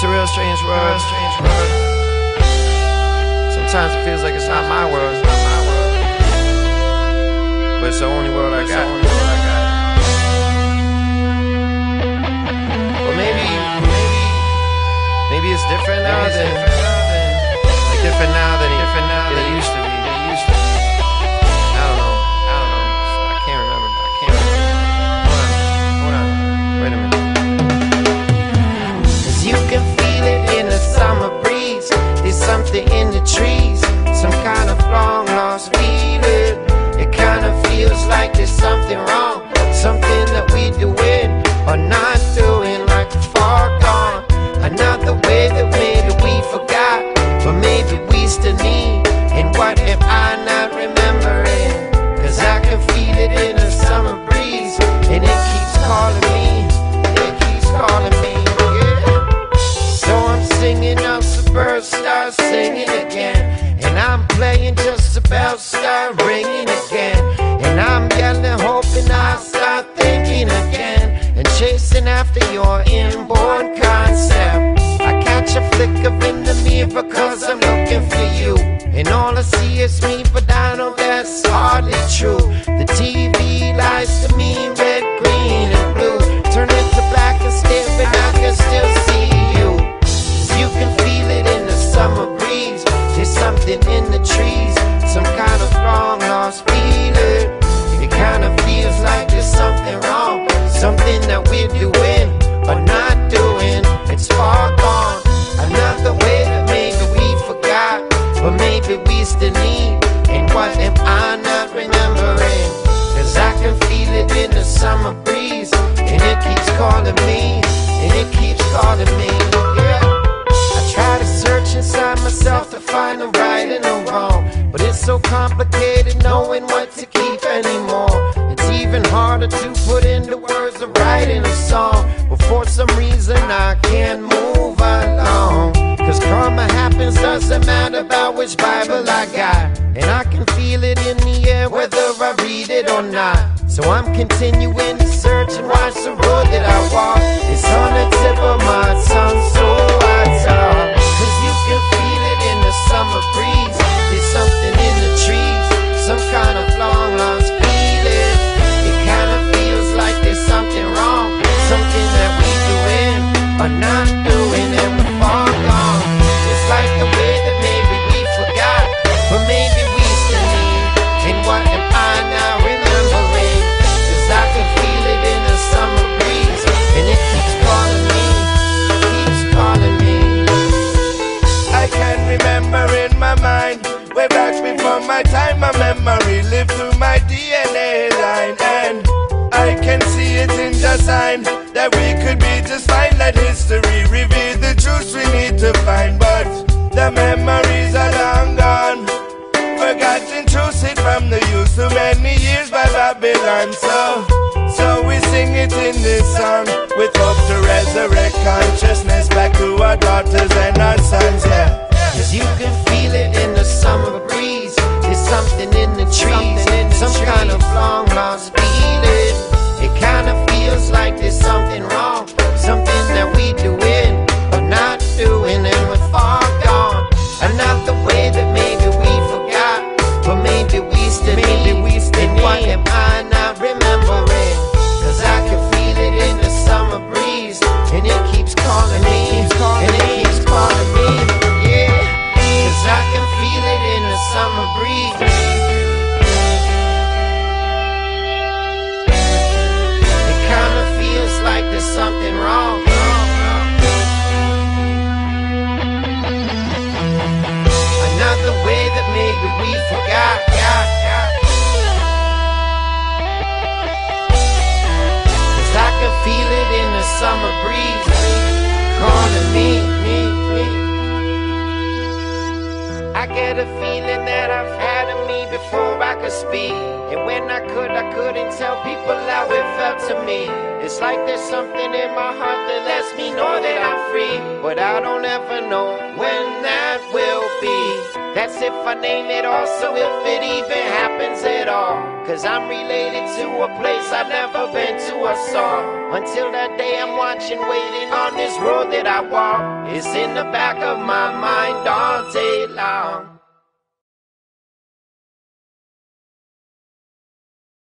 It's a real strange world. Sometimes it feels like it's not my world, but it's the only world I got. But maybe it's different now than it used to be. I don't know. I can't remember. Hold on. Wait a minute. 'Cause you can feel it in the summer breeze. There's something in the trees, some kind of long lost feeling. It kind of feels like there's something wrong, something that we doing or not doing, like a far gone. Another way that maybe we forgot, but maybe we still need. And what am I not remembering? 'Cause I can feel it in the summer breeze, and it keeps calling me, yeah. So I'm singing up the birds start singing again, and I'm playing just the bells start ringing again, and I'm yelling hoping I start thinking again, and chasing after your inborn concept. I catch a flicker in the mirror 'cause I'm looking for you, and all I see is me, but I know that's hardly true. The TV lies to me red, green, and blue, turn it to black and staring, I can still see you. 'Cause you can feel it in the summer breeze. There's something in the trees, some kind of long lost feeling. It kind of feels like there's something wrong, something that we're doing or not doing. It's far gone. Another way that maybe we forgot, but maybe we still need. And what am I not remembering? 'Cause I can feel it in the summer breeze, and it keeps calling me, yeah. I try to search inside myself to find the right and the wrong, but it's so complicated knowing what to keep anymore. It's even harder to put into words to write in a song, but for some reason I can't move along. 'Cause karma happens, doesn't matter about which Bible I got, and I can feel it in the air whether I read it or not. So I'm continuing to search and watch the road that I walk. It's on the tip of my tongue, so I talk. 'Cause you can feel it in the summer breeze. There's something in the trees, some kind of long lost feeling. It kind of feels like there's something wrong, something that we doing or not doing, and we're far gone. It's like the way that maybe we forgot, but maybe we still need. And what am I now remembering? 'Cause I can feel it in the summer breeze, and it keeps calling me, I can remember in my mind, way back before my time, my memory lived through my DNA line, and I can see it in the sign that we could be just fine. Let history reveal the truth we need to find, but the memories are long gone, forgotten truths hid from the youth too many years by Babylon. So we sing it in this song with hope to resurrect consciousness back to our daughters and our sons, yeah. 'Cause you can feel it in the summer breeze. There's something in the trees, some kind of long lost feeling. It kind of feels like there's something wrong, something that we doing or not doing, and we're far gone. Another way that maybe we forgot, but maybe we still need. And what am I not remembering? 'Cause I can feel it in the summer breeze, and it keeps calling me, yeah. 'Cause I can feel it in the summer breeze. It kind of feels like there's something wrong. Another way that maybe we forgot. 'Cause I can feel it in the summer breeze, calling me. I get a feeling that I've had in me before I could speak, and when I couldn't tell people how it felt to me. It's like there's something in my heart that lets me know that I'm free, but I don't ever know when that will be. That's if I name it, also if it even happens at all. 'Cause I'm related to a place I've never been to us all. Until that day I'm watching, waiting on this road that I walk. It's in the back of my mind all day long.